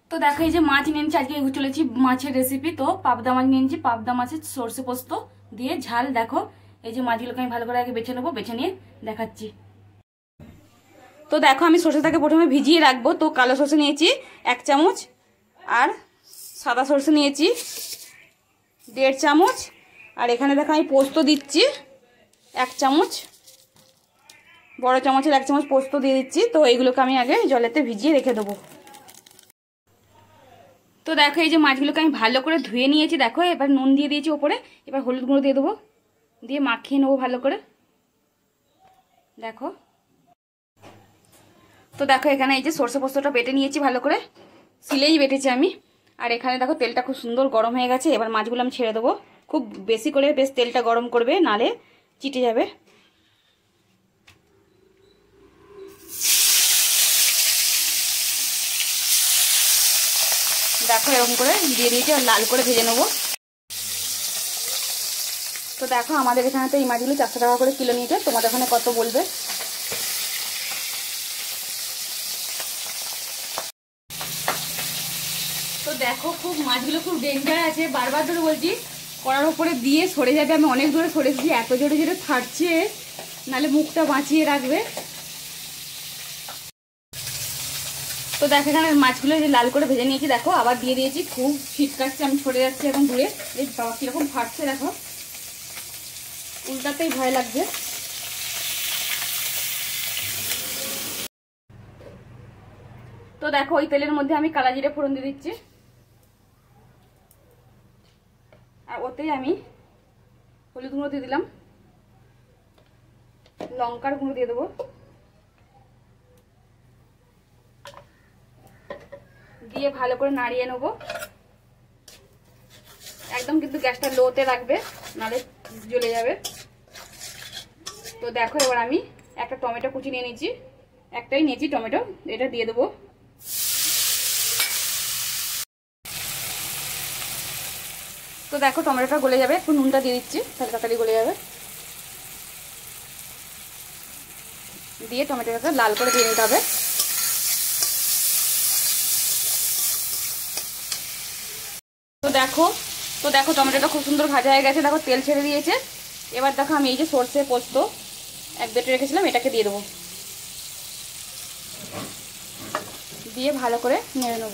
তো দেখো এই যে মাছ নিয়েছি, আজকে চলেছি মাছের রেসিপি। তো পাবদা মাছ নিয়েছি, পাবদা মাছের সর্ষে পোস্ত দিয়ে ঝাল। দেখো এই যে মাছগুলোকে আমি ভালো করে আগে বেছে নেবো, বেছে নিয়ে দেখাচ্ছি। তো দেখো আমি সর্ষেটাকে প্রথমে ভিজিয়ে রাখবো। তো কালো সর্ষে নিয়েছি 1 চামচ, আর সাদা সর্ষে নিয়েছি 1.5 চামচ, আর এখানে দেখো আমি পোস্ত দিচ্ছি 1 চামচ, বড় চামচের 1 চামচ পোস্ত দিয়ে দিচ্ছি। তো এইগুলোকে আমি আগে জলেতে ভিজিয়ে রেখে দেবো। তো দেখো এই যে মাছগুলোকে আমি ভালো করে ধুয়ে নিয়েছি। দেখো এবার নুন দিয়ে দিয়েছি ওপরে, এবার হলুদ গুঁড়ো দিয়ে দেবো, দিয়ে মাখিয়ে নেবো ভালো করে। দেখো তো দেখো এখানে এই যে সর্ষে পোস্তটা বেটে নিয়েছি, ভালো করে সিলেই বেটেছি আমি। আর এখানে দেখো তেলটা খুব সুন্দর গরম হয়ে গেছে। এবার মাছগুলো আমি ছেড়ে দেবো, খুব বেশি করে বেশ তেলটা গরম করবে, নালে চিটে যাবে। দেখো এরকম করে দিয়ে দিয়েছি, আর লাল করে ভেজে নেবো। তো দেখো আমাদের এখানে তো এই মাছগুলো 400 টাকা করে কিলো নিয়েছে, তোমাদের ওখানে কত বলবে। তো দেখো খুব মাছগুলো খুব ডেঞ্জার আছে, বারবার ধরে বলছি কড়ার উপরে দিয়ে সরে যাবে। আমি অনেক দূরে সরেছি, এত জোরে জোরে ফাটছে, নালে মুখটা বাঁচিয়ে রাখবে। তো দেখো এখানে মাছগুলো যে লাল করে ভেজে নিয়েছি, দেখো আবার দিয়ে দিয়েছি, খুব শীত কাটছে, আমি সরে যাচ্ছি এখন দূরে। এই বাবা কিরকম ফাটছে দেখো, উল্টাতেই ভয় লাগছে। তো দেখো ওই তেলের মধ্যে আমি কালা জিরে ফোড়ন দিয়ে দিচ্ছি, আর ওতেই আমি হলুদ গুঁড়ো দিয়ে দিলাম, লঙ্কার গুঁড়ো দিয়ে দেবো, দিয়ে ভালো করে নাড়িয়ে নেবো। একদম কিন্তু গ্যাসটা লোতে রাখবে, নাহলে জ্বলে যাবে। তো দেখো এবার আমি একটা টমেটো কুচি নিয়ে নিয়েছি, একটাই নিয়েছি টমেটো, এটা দিয়ে দেবো। তো দেখো টমেটোটা গলে যাবে, একটু নুনটা দিয়ে দিচ্ছি, তাহলে তাড়াতাড়ি গলে যাবে। দিয়ে টমেটোটাকে লাল করে দিয়ে নিতে হবে। তো দেখো টমেটোটা খুব সুন্দর ভাজা হয়ে গেছে, দেখো তেল ছেড়ে দিয়েছে। এবার দেখো আমি এই যে সর্ষে পোস্ত এক বেটে রেখেছিলাম, এটাকে দিয়ে দেবো, দিয়ে ভালো করে নেড়ে নেব।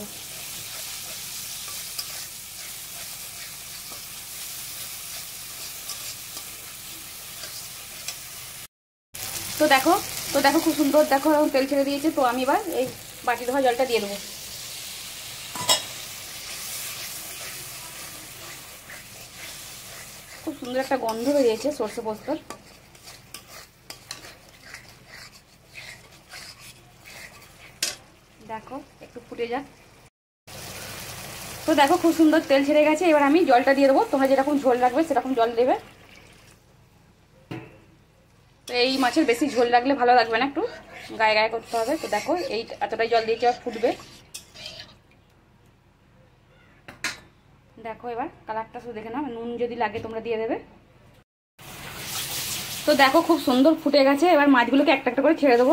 তো দেখো খুব সুন্দর দেখো তেল ছেড়ে দিয়েছে। তো আমি এবার এই বাটি ধোয়া জলটা দিয়ে দেবো। খুব সুন্দর একটা গন্ধ বেরিয়েছে সর্ষে পোস্তর। দেখো একটু ফুটে যাক। তো দেখো খুব সুন্দর তেল ছেড়ে গেছে, এবার আমি জলটা দিয়ে দেবো। তোমরা যেরকম ঝোল রাখবে সেরকম জল দেবে। তো এই মাছের বেশি ঝোল রাখলে ভালো লাগবে না, একটু গায়ে গায়ে করতে হবে। তো দেখো এই এতটাই জল দিয়েছি, আর ফুটবে। দেখো এবার কালারটা শুধু দেখে নাও, নুন যদি লাগে তোমরা দিয়ে দেবে। তো দেখো খুব সুন্দর ফুটে গেছে, এবার মাছগুলোকে একটা একটা করে ছেড়ে দেবো।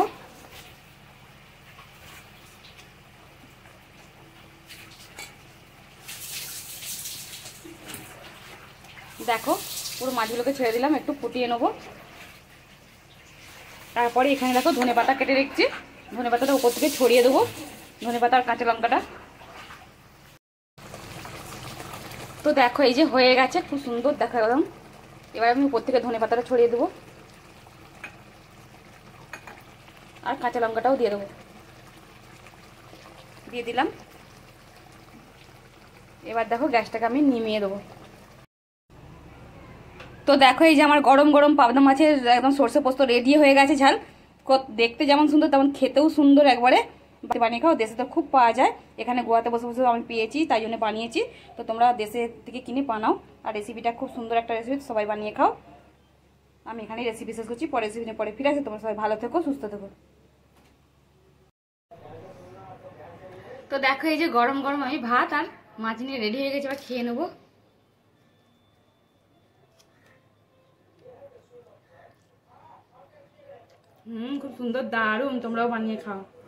দেখো পুরো মাছগুলোকে ছেড়ে দিলাম, একটু ফুটিয়ে নেবো। তারপরে এখানে দেখো ধনেপাতা কেটে রেখেছি, ধনেপাতাটা উপর থেকে ছড়িয়ে দেবো, ধনেপাতা আর কাঁচা লঙ্কাটা। তো দেখো এই যে হয়ে গেছে, খুব সুন্দর দেখা গেলাম। এবার আমি উপর থেকে ধনেপাতাটা ছড়িয়ে দেবো, আর কাঁচা লঙ্কাটাও দিয়ে দেবো, দিয়ে দিলাম। এবার দেখো গ্যাসটাকে আমি নিমিয়ে দেবো। তো দেখো এই যে আমার গরম গরম পাবদা মাছের একদম সর্ষে পোস্ত রেডি হয়ে গেছে। ঝাল দেখতে যেমন সুন্দর তেমন খেতেও সুন্দর। একবারে বানিয়ে খাও, দেশে তো খুব পাওয়া যায়। এখানে গোয়াতে বসে বসে আমি পেয়েছি, তাই জন্য বানিয়েছি। তো তোমরা দেশে থেকে কিনে বানাও, আর রেসিপিটা খুব সুন্দর একটা রেসিপি, সবাই বানিয়ে খাও। আমি এখানে রেসিপি শেষ করছি, পরে রেসিপি নিয়ে পরে ফিরে আসি। তোমরা সবাই ভালো থেকো, সুস্থ থেকো। তো দেখো এই যে গরম গরম আমি ভাত আর মাছ নিয়ে রেডি হয়ে গেছে, এবার খেয়ে নেবো। খুব সুন্দর, দারুণ, তোমরাও বানিয়ে খাও।